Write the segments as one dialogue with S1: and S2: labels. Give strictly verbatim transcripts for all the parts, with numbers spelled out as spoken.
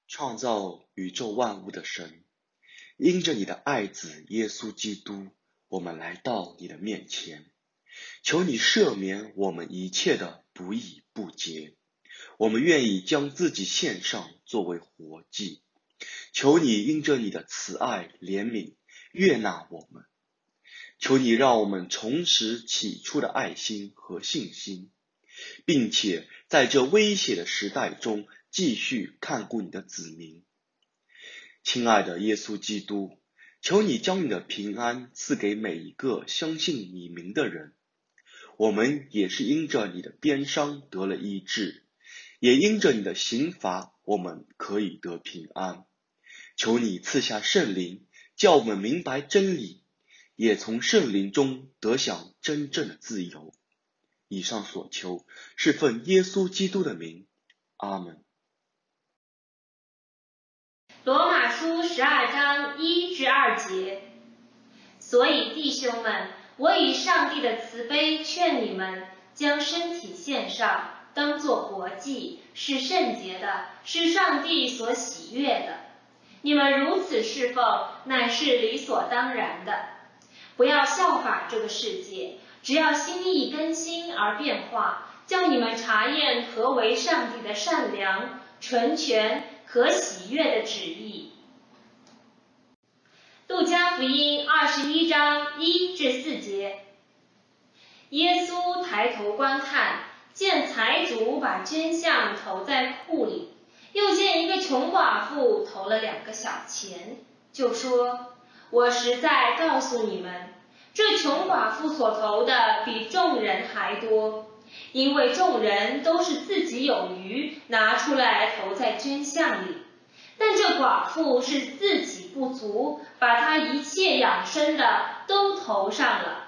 S1: 创造宇宙万物的神，因着你的爱子耶稣基督，我们来到你的面前，求你赦免我们一切的不义不洁，我们愿意将自己献上作为活祭，求你因着你的慈爱怜悯悦纳我们，求你让我们重拾起初的爱心和信心，并且在这危险的时代中继续看顾你的子民。亲爱的耶稣基督，求你将你的平安赐给每一个相信你名的人。我们也是因着你的鞭伤得了医治，也因着你的刑罚我们可以得平安。求你赐下圣灵，叫我们明白真理，也从圣灵中得享真正的自由。以上所求是奉耶稣基督的名，阿们。
S2: 罗马书十二章一至二节。所以弟兄们，我以上帝的慈悲劝你们，将身体献上，当作活祭，是圣洁的，是上帝所喜悦的。你们如此侍奉，乃是理所当然的。不要效法这个世界，只要心意更新而变化，叫你们查验何为上帝的善良、纯全、可喜悦的旨意。路加福音二十一章一至四节。耶稣抬头观看，见财主把捐项投在库里，又见一个穷寡妇投了两个小钱，就说：我实在告诉你们，这穷寡妇所投的比众人还多，因为众人都是自己有余，拿出来投在捐项里，但这寡妇是自己不足，把她一切养生的都投上了。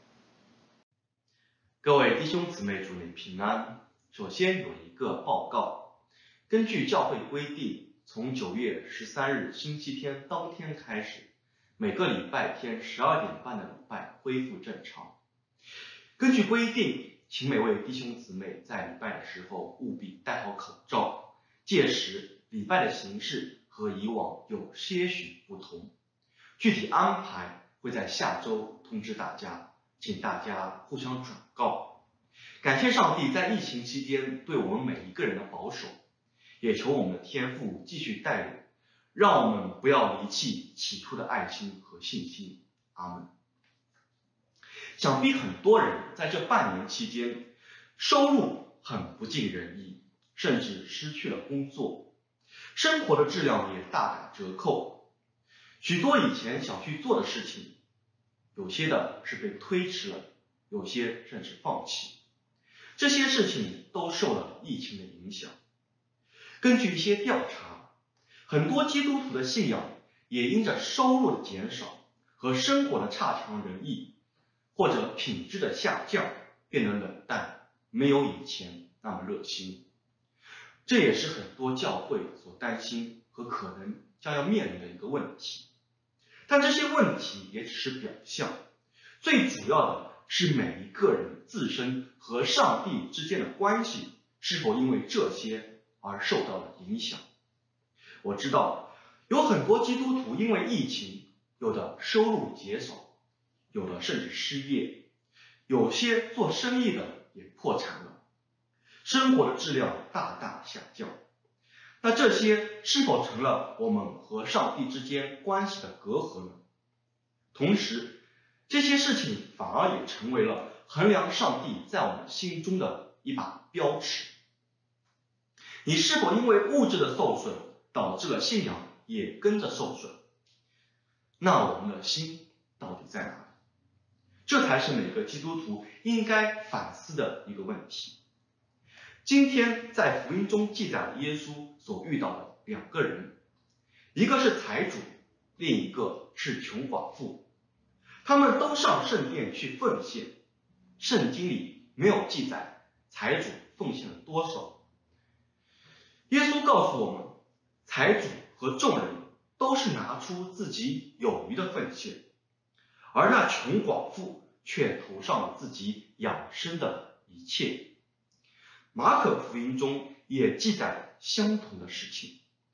S3: 各位弟兄姊妹，主内平安。首先有一个报告，根据教会规定，从九月十三日星期天当天开始，每个礼拜天十二点半的礼拜恢复正常。根据规定，请每位弟兄姊妹在礼拜的时候务必戴好口罩，届时礼拜的形式和以往有些许不同，具体安排会在下周通知大家，请大家互相转告。感谢上帝在疫情期间对我们每一个人的保守，也求我们的天父继续带领，让我们不要离弃起初的爱心和信心。阿们。想必很多人在这半年期间收入很不尽人意，甚至失去了工作，生活的质量也大打折扣。许多以前想去做的事情，有些的是被推迟了，有些甚至放弃。这些事情都受了疫情的影响。根据一些调查，很多基督徒的信仰也因着收入的减少和生活的差强人意，或者品质的下降，变得冷淡，没有以前那么热心。这也是很多教会所担心和可能将要面临的一个问题。但这些问题也只是表象，最主要的是每一个人自身和上帝之间的关系是否因为这些而受到了影响。我知道有很多基督徒因为疫情，有的收入减少，有的甚至失业，有些做生意的也破产了，生活的质量大大下降。那这些是否成了我们和上帝之间关系的隔阂呢？同时，这些事情反而也成为了衡量上帝在我们心中的一把标尺。你是否因为物质的受损，导致了信仰也跟着受损？那我们的心到底在哪里？这才是每个基督徒应该反思的一个问题。今天在福音中记载了耶稣所遇到的两个人，一个是财主，另一个是穷寡妇。他们都上圣殿去奉献，圣经里没有记载财主奉献了多少。耶稣告诉我们，财主和众人都是拿出自己有余的奉献，而那穷寡妇却投上了自己养生的一切。马可福音中也记载了相同的事情，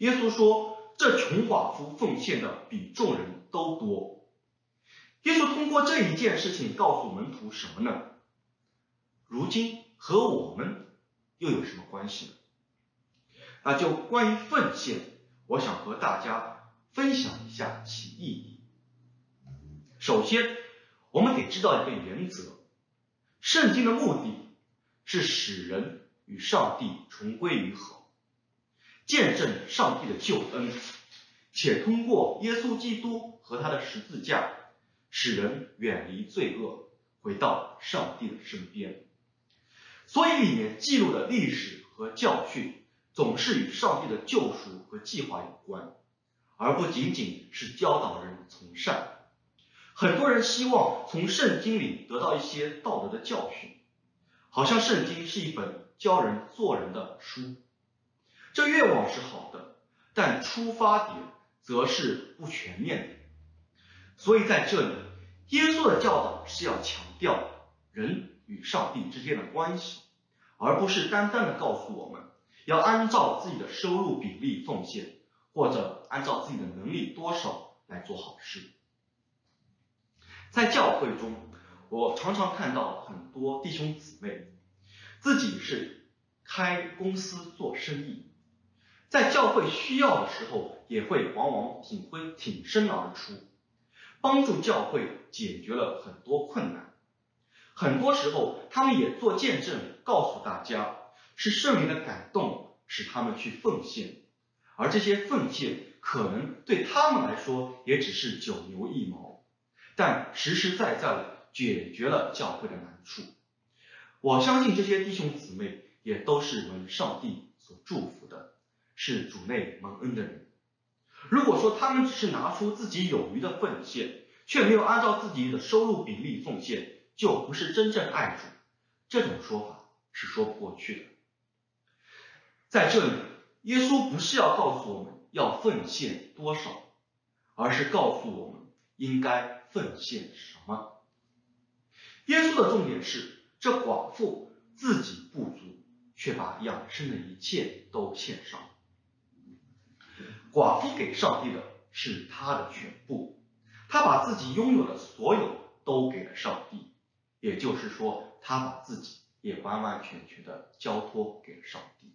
S3: 耶稣说，这穷寡妇奉献的比众人都多。耶稣通过这一件事情告诉门徒什么呢？如今和我们又有什么关系呢？那就关于奉献，我想和大家分享一下其意义。首先，我们得知道一个原则，圣经的目的是使人与上帝重归于和，见证上帝的救恩，且通过耶稣基督和他的十字架，使人远离罪恶，回到上帝的身边。所以里面记录的历史和教训总是与上帝的救赎和计划有关，而不仅仅是教导人从善。很多人希望从圣经里得到一些道德的教训，好像圣经是一本教人做人的书。这愿望是好的，但出发点则是不全面的。所以在这里，耶稣的教导是要强调人与上帝之间的关系，而不是单单的告诉我们要按照自己的收入比例奉献，或者按照自己的能力多少来做好事。在教会中，我常常看到很多弟兄姊妹自己是开公司做生意，在教会需要的时候也会往往挺身挺身而出，帮助教会解决了很多困难。很多时候他们也做见证，告诉大家是圣灵的感动使他们去奉献，而这些奉献可能对他们来说也只是九牛一毛，但实实在在的解决了教会的难处。我相信这些弟兄姊妹也都是蒙上帝所祝福的，是主内蒙恩的人。如果说他们只是拿出自己有余的奉献，却没有按照自己的收入比例奉献，就不是真正爱主，这种说法是说不过去的。在这里，耶稣不是要告诉我们要奉献多少，而是告诉我们应该奉献什么。耶稣的重点是，这寡妇自己不足，却把养生的一切都献上。寡妇给上帝的是她的全部，她把自己拥有的所有都给了上帝，也就是说，她把自己也完完全全的交托给了上帝。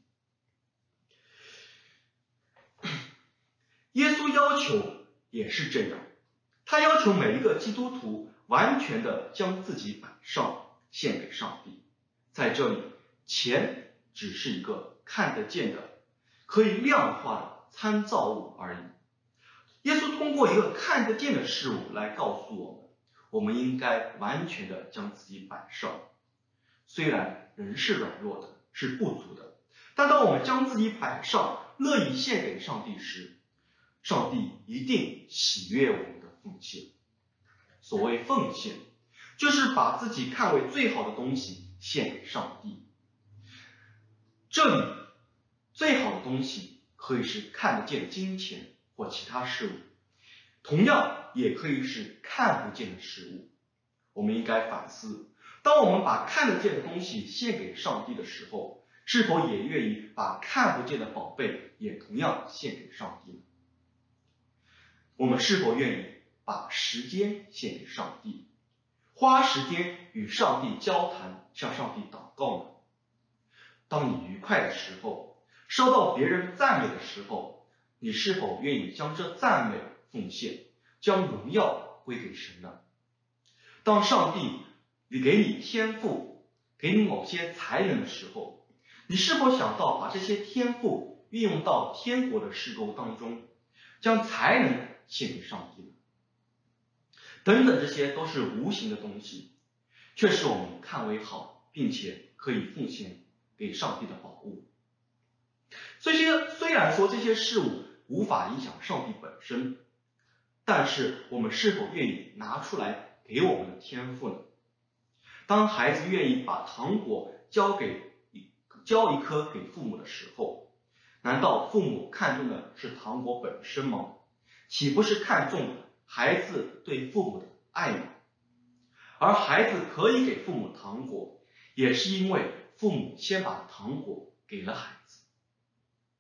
S3: 耶稣要求也是这样，他要求每一个基督徒完全的将自己摆上，献给上帝。在这里，钱只是一个看得见的、可以量化的参照物而已。耶稣通过一个看得见的事物来告诉我们，我们应该完全的将自己摆上。虽然人是软弱的，是不足的，但当我们将自己摆上，乐意献给上帝时，上帝一定喜悦我们的奉献。所谓奉献，就是把自己看为最好的东西献给上帝。这里最好的东西可以是看得见的金钱或其他事物，同样也可以是看不见的事物。我们应该反思，当我们把看得见的东西献给上帝的时候，是否也愿意把看不见的宝贝也同样献给上帝呢？我们是否愿意把时间献给上帝，花时间与上帝交谈，向上帝祷告呢？当你愉快的时候，收到别人赞美的时候，你是否愿意将这赞美奉献，将荣耀归给神呢？当上帝给你天赋，给你某些才能的时候，你是否想到把这些天赋运用到天国的事工当中，将才能献给上帝呢？等等，这些都是无形的东西，却是我们看为好，并且可以奉献给上帝的宝物。这些虽然说这些事物无法影响上帝本身，但是我们是否愿意拿出来给我们的天赋呢？当孩子愿意把糖果交给交一颗给父母的时候，难道父母看重的是糖果本身吗？岂不是看重孩子对父母的爱吗？而孩子可以给父母糖果，也是因为父母先把糖果给了孩子。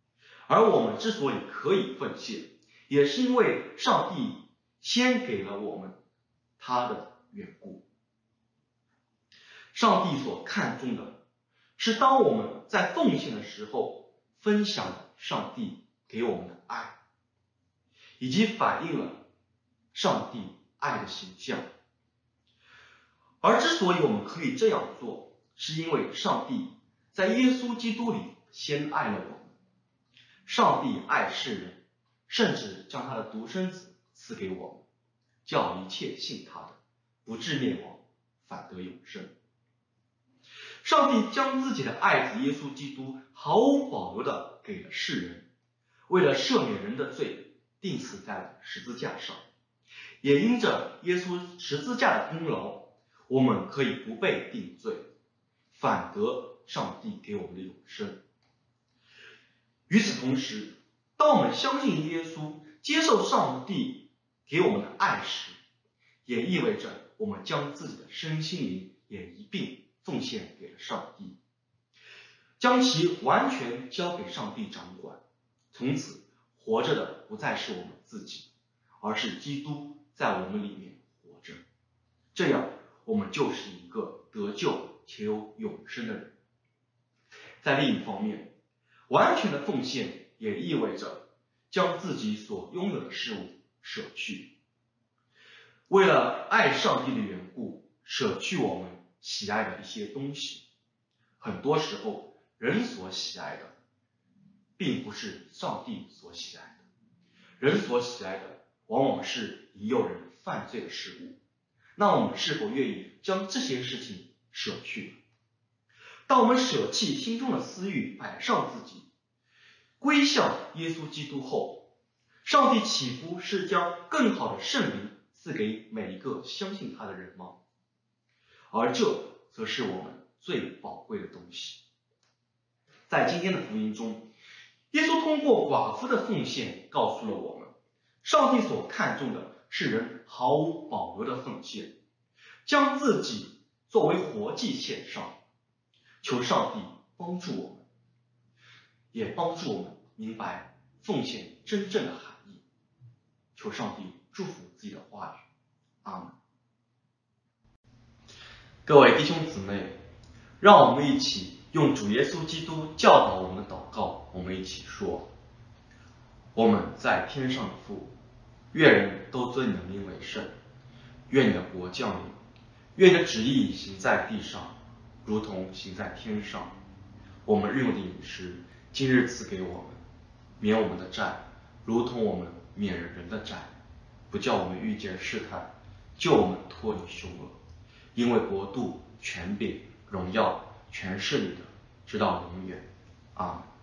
S3: 而我们之所以可以奉献，也是因为上帝先给了我们他的缘故。上帝所看重的是当我们在奉献的时候，分享了上帝给我们的爱，以及反映了上帝爱的形象。而之所以我们可以这样做，是因为上帝在耶稣基督里先爱了我们。上帝爱世人，甚至将他的独生子赐给我们，叫一切信他的不至灭亡，反得永生。上帝将自己的爱子耶稣基督毫无保留地给了世人，为了赦免人的罪，钉死在了十字架上。也因着耶稣十字架的功劳，我们可以不被定罪，反得上帝给我们的永生。与此同时，当我们相信耶稣，接受上帝给我们的爱时，也意味着我们将自己的身心灵也一并奉献给了上帝，将其完全交给上帝掌管。从此活着的不再是我们自己，而是基督在我们里面活着。这样我们就是一个得救且有永生的人。在另一方面，完全的奉献也意味着将自己所拥有的事物舍去，为了爱上帝的缘故，舍去我们喜爱的一些东西。很多时候，人所喜爱的并不是上帝所喜爱的，人所喜爱的往往是引诱人犯罪的事物。那我们是否愿意将这些事情舍去呢？当我们舍弃心中的私欲，摆上自己，归向耶稣基督后，上帝岂不是将更好的圣灵赐给每一个相信他的人吗？而这则是我们最宝贵的东西。在今天的福音中，耶稣通过寡妇的奉献告诉了我们，上帝所看重的是人毫无保留的奉献，将自己作为活祭献上。求上帝帮助我们，也帮助我们明白奉献真正的含义。求上帝祝福自己的话语。阿们。各位弟兄姊妹，让我们一起用主耶稣基督教导我们的祷告，我们一起说：我们在天上的父，愿人都尊你的名为圣，愿你的国降临，愿你的旨意行在地上，如同行在天上。我们日用的饮食，今日赐给我们，免我们的债，如同我们免人的债，不叫我们遇见试探，救我们脱离凶恶。因为国度、权柄、荣耀，全是你的，直到永远。阿们。